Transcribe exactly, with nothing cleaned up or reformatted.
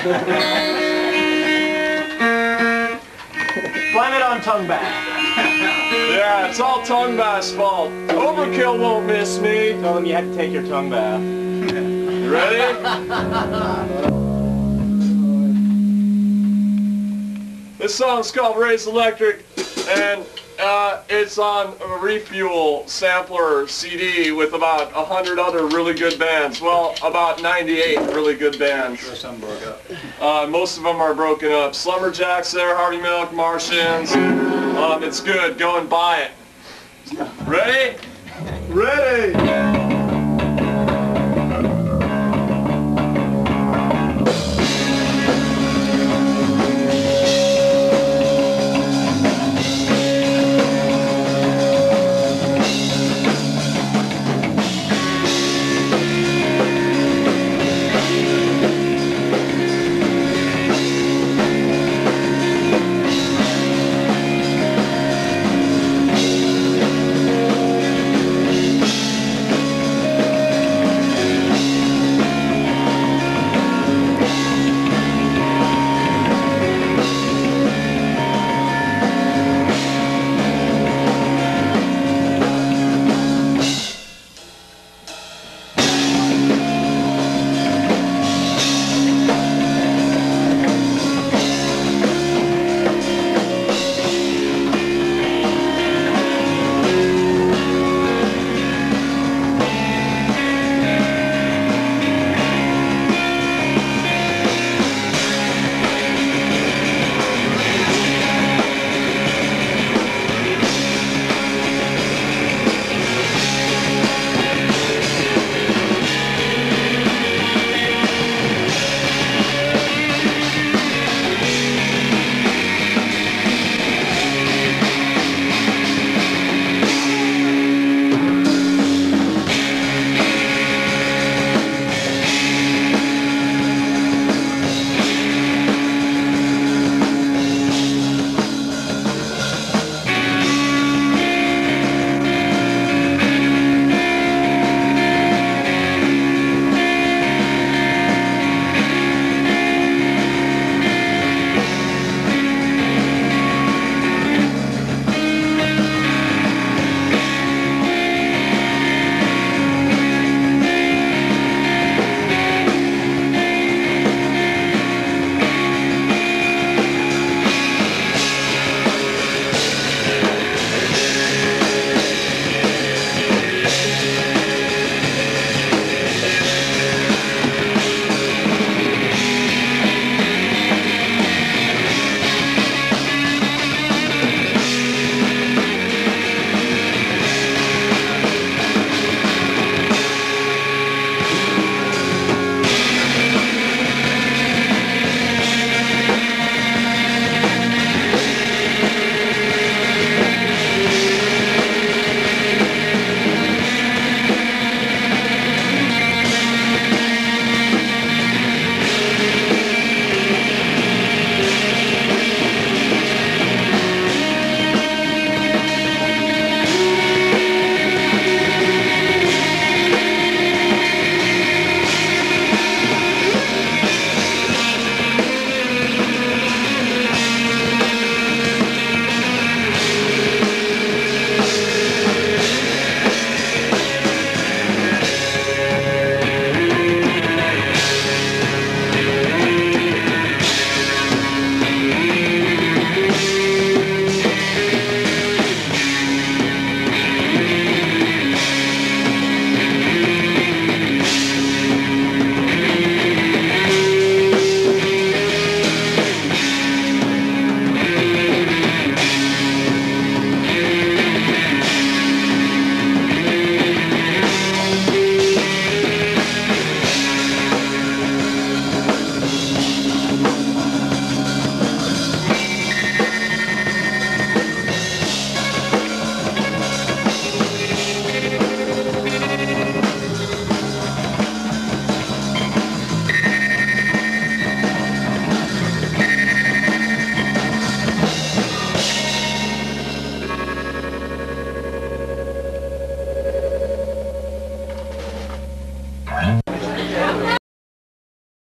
Blame it on tongue bass. Yeah, it's all tongue bass' fault. Overkill won't miss me. Tell him you had to take your tongue bath. You ready? This song's called Race Electric, and uh, it's on a Refuel sampler C D with about a hundred other really good bands. Well, about ninety-eight really good bands. Sure, some broke up. Uh, most of them are broken up. Slumberjacks there, Hardy Milk, Martians. Um, it's good. Go and buy it. Ready? Ready!